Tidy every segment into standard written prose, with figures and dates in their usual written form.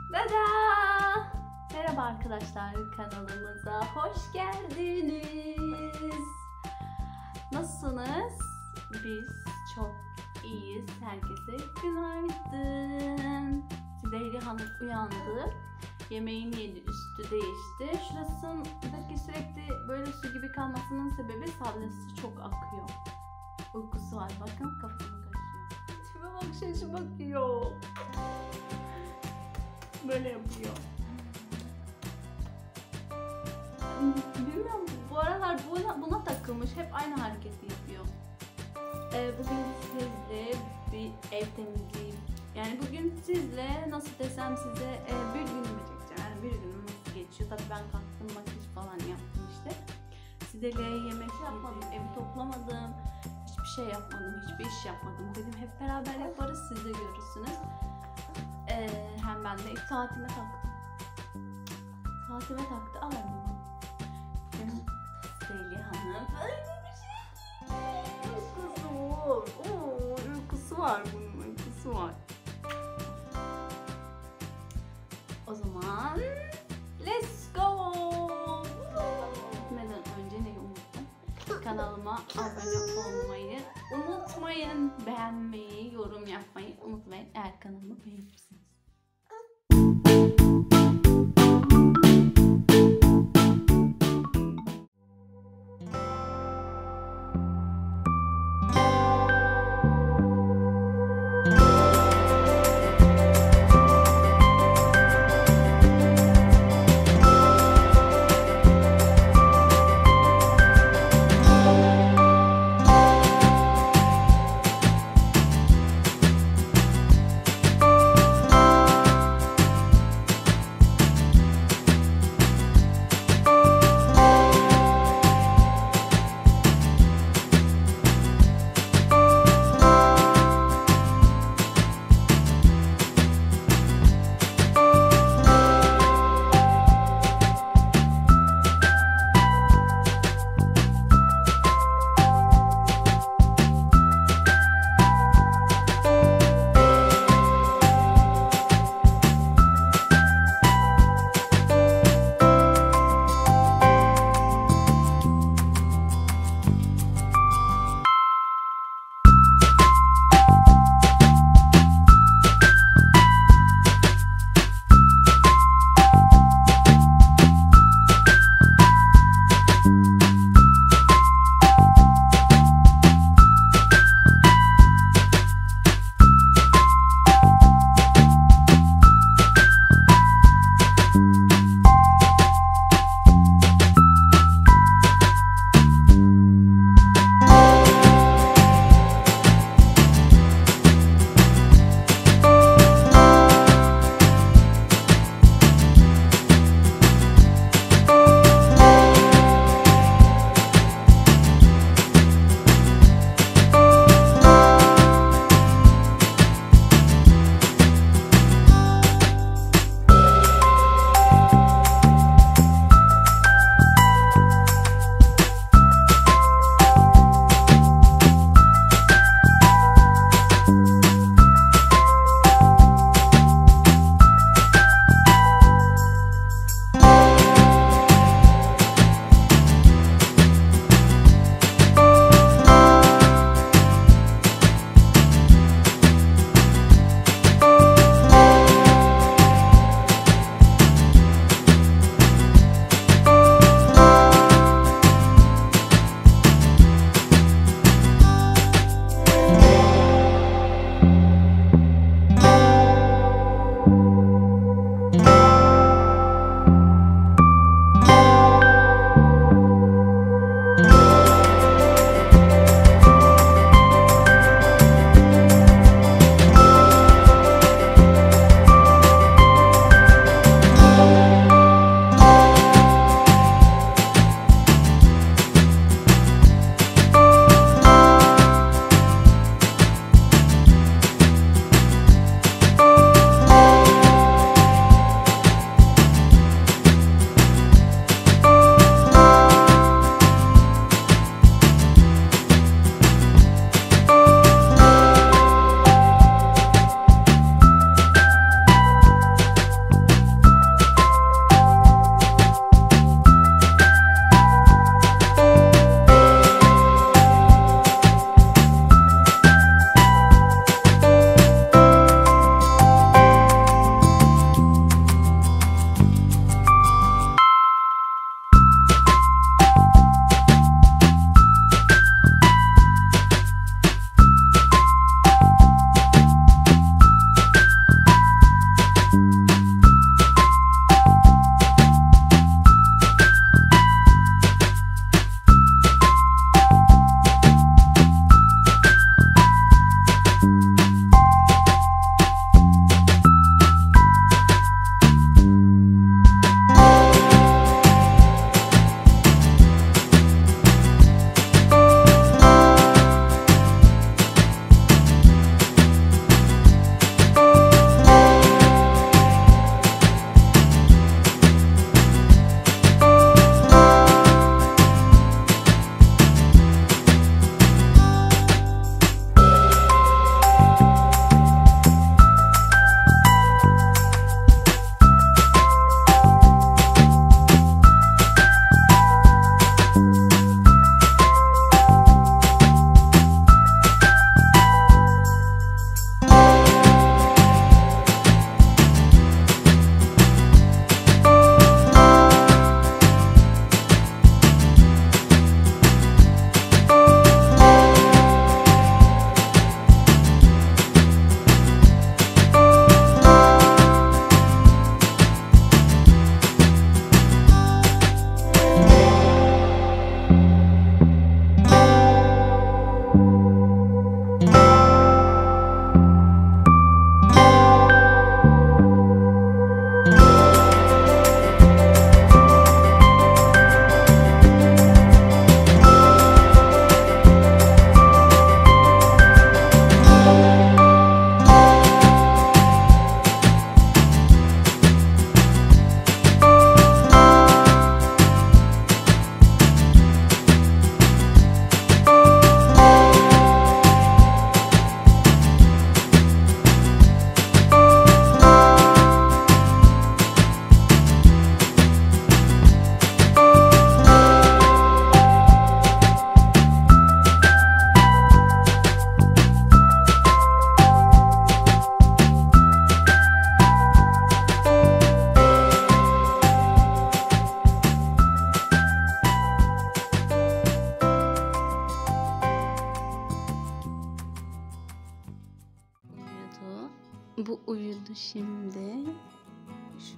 Tada! Merhaba arkadaşlar, kanalımıza hoş geldiniz. Nasılsınız? Biz çok iyiyiz. Herkese günaydın. Züleyha Hanım uyandı. Yemeğini yedi, üstü değişti. Şurasındaki sürekli böyle su gibi kalmasının sebebi salyası çok akıyor. Uykusu var. Bakın kafasını kaşıyor. Tipe bak, şaşı bakıyor. Böyle yapıyor. Bilmiyorum, bu aralar buna takılmış. Hep aynı hareketi yapıyor. Bugün sizle bir ev temizliği. Yani bugün sizle nasıl desem size bir günümü çekeceğim. Yani bir günüm nasıl geçiyor. Tabii ben kalktım, makyaj falan yaptım işte. Sizle yemek yapmadım, evi toplamadım. Hiçbir şey yapmadım, hiçbir iş yapmadım. Dedim hep beraber yaparız, siz de görürsünüz. Hem ben de saatime taktım. Saatime taktı, alarmı. Benim Züleyha Hanım böyle bir şey. Uykusu var bunun, uykusu var. O zaman let's go. Gitmeden önce neyi unuttum? Kanalıma abone olmayı unutmayın. Beğenmeyi, yorum yapmayı unutmayın. Eğer kanalımı beğenirsiniz.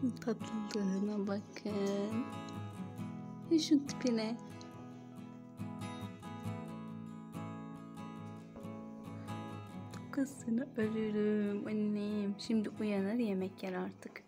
Şu tatlılığına bakın. Şu tipine. Tokasını ölürüm annem. Şimdi uyanır, yemek yer artık.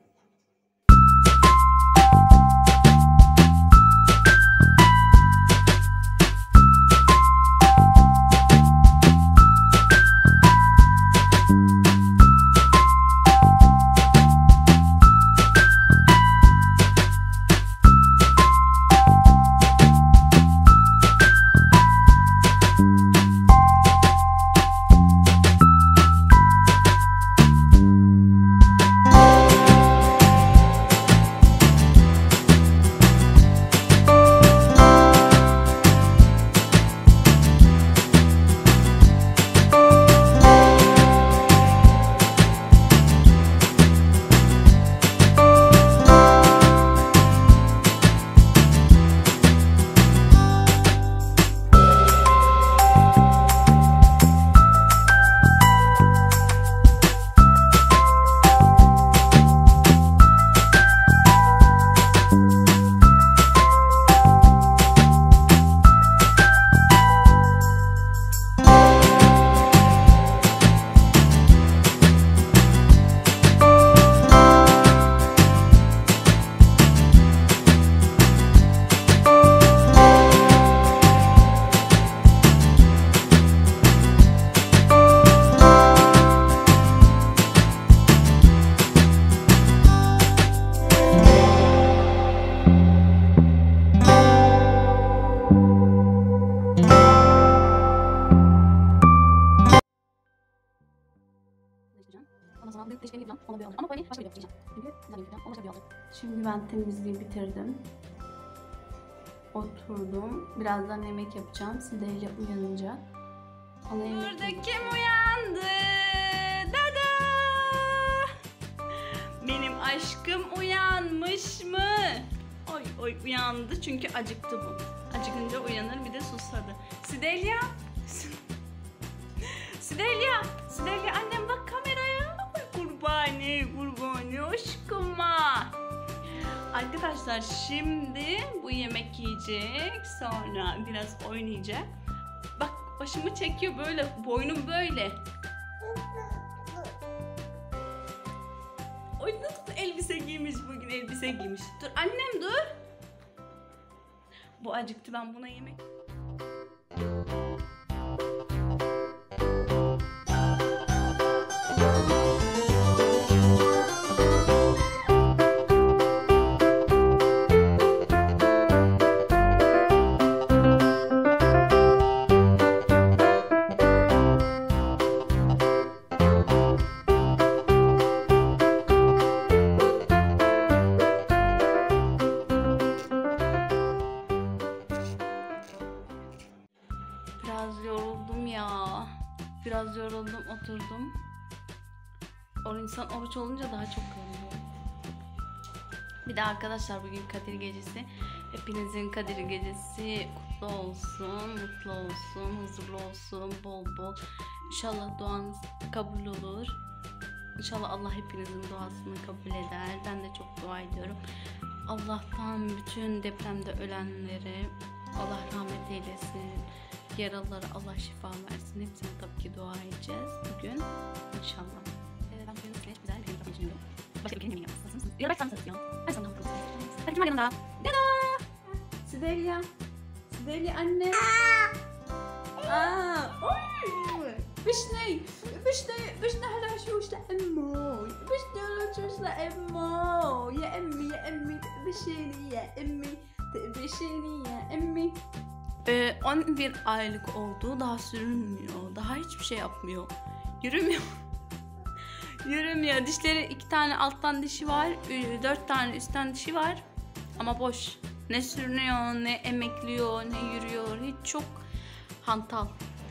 Şimdi ben temizliği bitirdim. Oturdum. Birazdan yemek yapacağım. Sideyla uyanınca. Burada kim uyandı? Dada! Benim aşkım uyanmış mı? Oy uyandı çünkü acıktı bu. Acıkınca uyanır, bir de susadı. Sidelya! Sidelya annem bak kameraya. Kurbani aşkıma. Arkadaşlar şimdi bu yemek yiyecek. Sonra biraz oynayacak. Bak başımı çekiyor böyle. Boynum böyle. Oy nasıl elbise giymiş bugün, elbise giymiş. Dur annem dur. Bu acıktı, ben buna yemek... Biraz yoruldum, oturdum. İnsan oruç olunca daha çok yoruluyor. Bir de arkadaşlar bugün Kadir Gecesi. Hepinizin Kadir Gecesi kutlu olsun, mutlu olsun, huzurlu olsun, bol bol. İnşallah duanız kabul olur. İnşallah Allah hepinizin duasını kabul eder. Ben de çok dua ediyorum. Allah'tan bütün depremde ölenleri Allah rahmet eylesin. Yaralılara Allah şifa versin. Hepsine tabii ki dua edeceğiz bugün. İnşallah. Ben bugün güzel bir yemek düşünüyorum. Başka bir yemeği yapmasın. Yarın ben sana ben sana yapacağım. Hadi kim var yanında? Dada! Sidelya anne. Oy! Vişne hala şuşla emmo. Vişne hala şuşla emmo. Ya emmi. Vişni ya emmi. 11 aylık oldu. Daha sürünmüyor. Daha hiçbir şey yapmıyor. Yürümüyor. Dişleri 2 tane alttan dişi var. 4 tane üstten dişi var. Ama boş. Ne sürünüyor, ne emekliyor, ne yürüyor. Hiç çok hantal.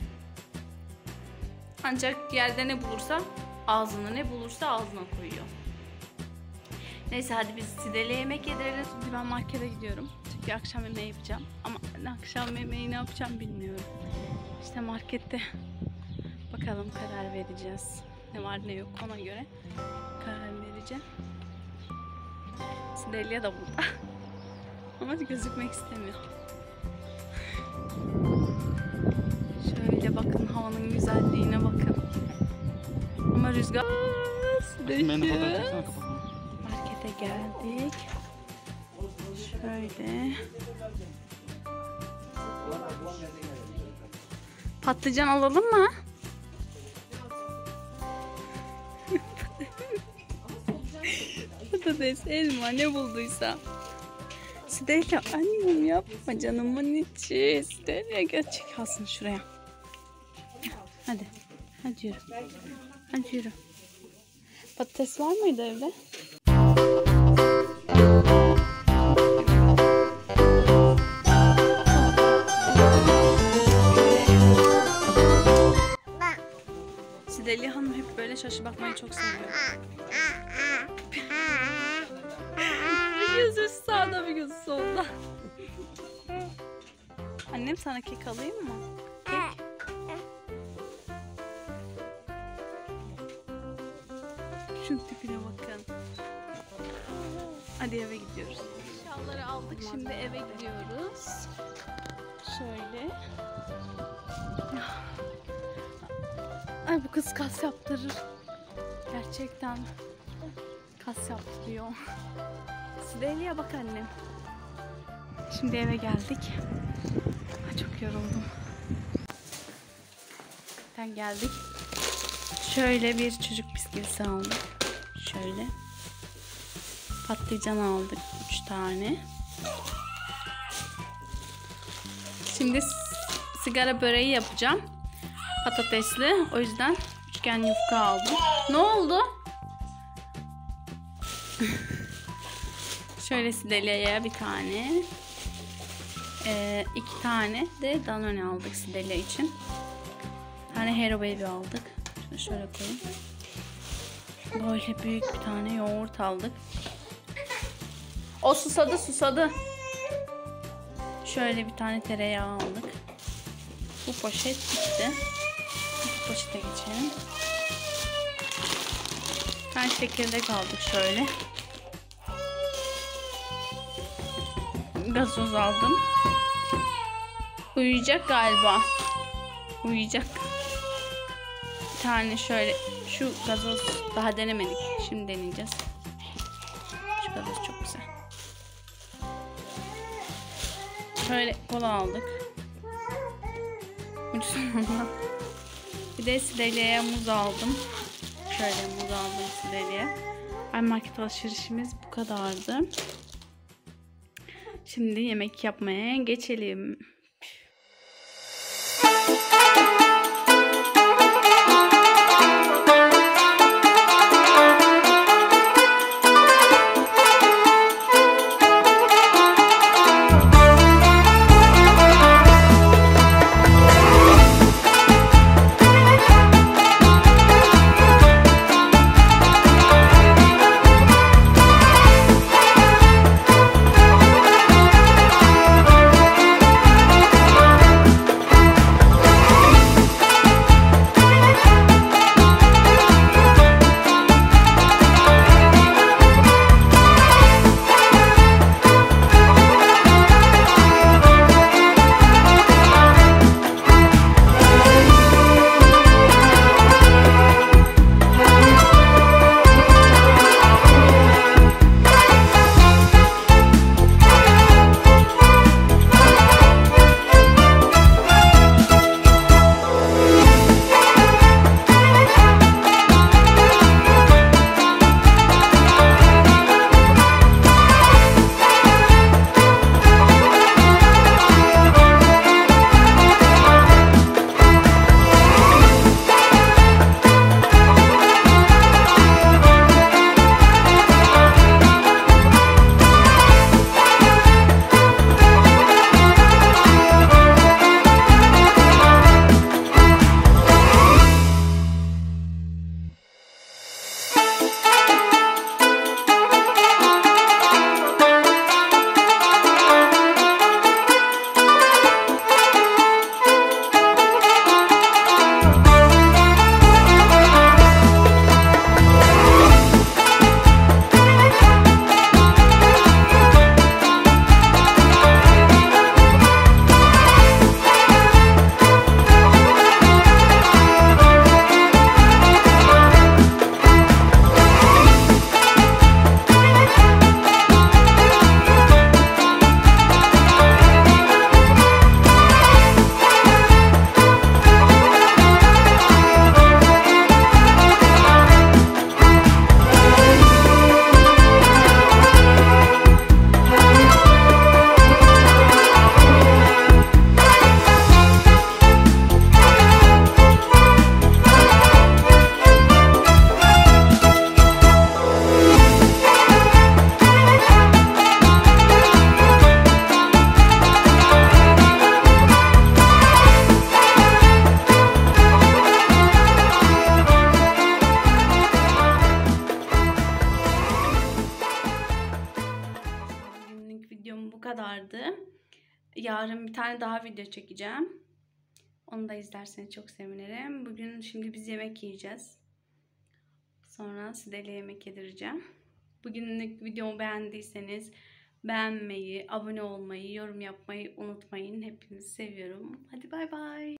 Ancak yerde ne bulursa ağzına koyuyor. Neyse hadi biz Sidel'e yemek yedirelim. Şimdi ben markete gidiyorum. Çünkü akşam yemeği yapacağım. Ama akşam yemeği ne yapacağım bilmiyorum. İşte markette bakalım karar vereceğiz. Ne var ne yok ona göre karar vereceğim. Delia da burada. Ama gözükmek istemiyor. Şöyle bakın, havanın güzelliğine bakın. Ama rüzgar düşüyor. Markete geldik. Şöyle. Patlıcan alalım mı? Patates, elma, ne bulduysa. Delia, annem yapma canımın içi. Delia, gel çek alsın şuraya. Hadi. Hadi yürü. Hadi yürü. Patates var mıydı evde? Delia Hanım hep böyle şaşı bakmayı çok seviyor. Bir gözü sağda, bir gözü solda. Annem, sana kek alayım mı? Kek. Şunun tipine bakın. Hadi eve gidiyoruz. Eşyaları aldık, şimdi eve gidiyoruz. Şöyle. Ay, bu kız kas yaptırır. Gerçekten kas yaptırıyor. Delia bak annem. Şimdi eve geldik. Ay, çok yoruldum. Geldik. Şöyle bir çocuk bisküvisi aldık. Şöyle. Patlıcan aldık 3 tane. Şimdi sigara böreği yapacağım. Patatesli. O yüzden üçgen yufka aldım. Ne oldu? Şöyle Delia'ya bir tane. 2 tane de Danone aldık Delia için. Bir tane Hero Baby aldık. Şöyle koyayım. Böyle büyük bir tane yoğurt aldık. O susadı. Şöyle bir tane tereyağı aldık. Bu poşet bitti. Bu poşete geçelim. Ben çekirdek aldık şöyle. Gazoz aldım. Uyuyacak galiba. Uyuyacak. Bir tane şöyle, şu gazoz daha denemedik. Şimdi deneyeceğiz. Şu gazoz çok güzel. Şöyle kola aldık. Ucuz olandan. Bir de Delia'ya muz aldım. Şöyle muz aldım Delia'ya. Ay, market alışverişimiz bu kadardı. Şimdi yemek yapmaya geçelim. kadardı. Yarın bir tane daha video çekeceğim. Onu da izlerseniz çok sevinirim. Şimdi biz yemek yiyeceğiz. Sonra size de yemek yedireceğim. Bugünlük videomu beğendiyseniz beğenmeyi, abone olmayı, yorum yapmayı unutmayın. Hepinizi seviyorum. Hadi bay bay.